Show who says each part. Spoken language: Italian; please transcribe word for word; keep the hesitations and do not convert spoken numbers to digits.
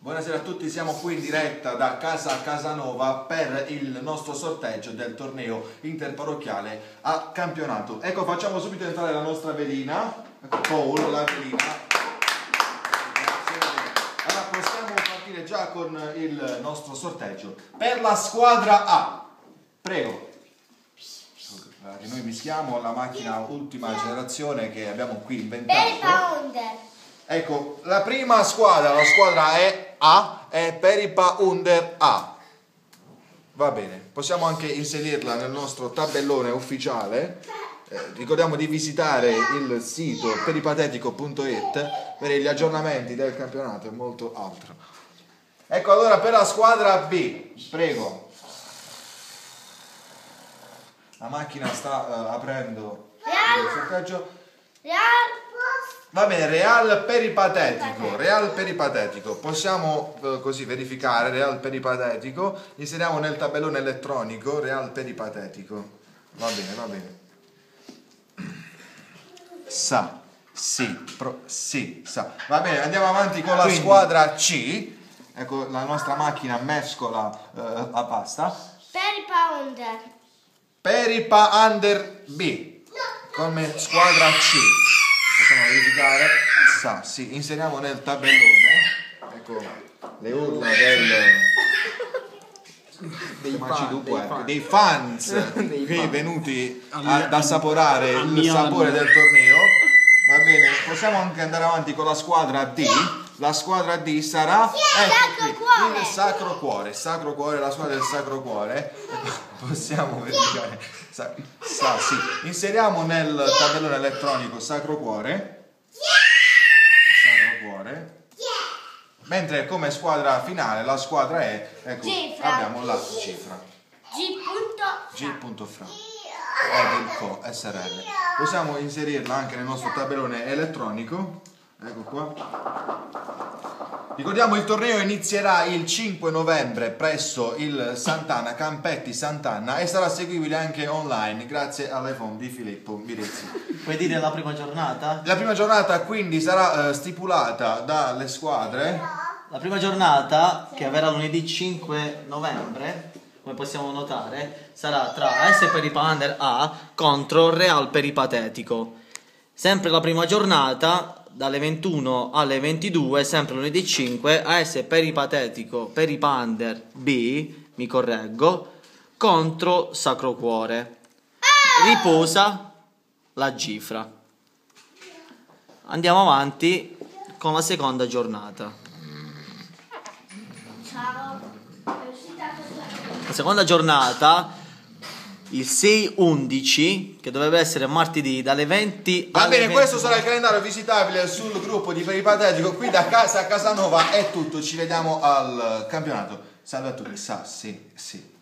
Speaker 1: Buonasera a tutti, siamo qui in diretta da Casa Casanova per il nostro sorteggio del torneo interparrocchiale a campionato. Ecco, facciamo subito entrare la nostra velina, ecco Paul, la velina. Allora possiamo partire già con il nostro sorteggio. Per la squadra A, prego. Che noi mischiamo la macchina ultima generazione che abbiamo qui inventato. Ecco, la prima squadra, la squadra è A, è Peripa Under A. Va bene, possiamo anche inserirla nel nostro tabellone ufficiale. Eh, ricordiamo di visitare il sito peripatetico punto it per gli aggiornamenti del campionato e molto altro. Ecco, allora per la squadra B, prego. La macchina sta uh, aprendo il sorteggio. Va bene, Real Peripatetico, Real Peripatetico, possiamo uh, così verificare, Real Peripatetico, inseriamo nel tabellone elettronico Real Peripatetico, va bene, va bene. Sa, sì, pro, sì, sa, va bene, andiamo avanti con la Quindi. squadra C, ecco la nostra macchina mescola uh, la pasta.
Speaker 2: Peripa Under.
Speaker 1: Peripa Under B, come squadra C. Possiamo verificare, sa, sì, inseriamo nel tabellone, ecco le urla del,
Speaker 3: dei, fan,
Speaker 1: dunque,
Speaker 3: dei, fan.
Speaker 1: dei fans
Speaker 3: dei
Speaker 1: qui
Speaker 3: fan.
Speaker 1: venuti a, ad assaporare il sapore del torneo. Va bene, possiamo anche andare avanti con la squadra D. La squadra D sarà ecco qui, il Sacro Cuore, Sacro Cuore, la squadra del Sacro Cuore. Possiamo verificare, sa, sa, sì. Inseriamo nel tabellone elettronico Sacro Cuore, Sacro Cuore. Mentre come squadra finale la squadra è, ecco,
Speaker 2: Cifra.
Speaker 1: abbiamo la cifra G.Fra Edelco S R L. Possiamo inserirla anche nel nostro tabellone elettronico. Ecco qua. Ricordiamo il torneo inizierà il cinque novembre presso il Sant'Anna, Campetti Sant'Anna, e sarà seguibile anche online grazie all'iPhone di Filippo Mirizzi.
Speaker 3: Puoi dire la prima giornata?
Speaker 1: La prima giornata quindi sarà uh, stipulata dalle squadre.
Speaker 3: La prima giornata, che avverrà lunedì cinque novembre, come possiamo notare, sarà tra A S Peripa Under A contro Real Peripatetico. Sempre la prima giornata, dalle ventuno alle ventidue, sempre lunedì cinque, A S Peripatetico Peripa Under B, mi correggo, contro Sacro Cuore. Riposa la Gifra. Andiamo avanti con la seconda giornata. La seconda giornata, il sei undici, che dovrebbe essere martedì, dalle venti
Speaker 1: Va
Speaker 3: alle
Speaker 1: bene,
Speaker 3: venti.
Speaker 1: questo sarà il calendario visitabile sul gruppo di Peripatetico qui da Casa Casanova. È tutto, ci vediamo al campionato. Salve a tutti, sa, sì, sì.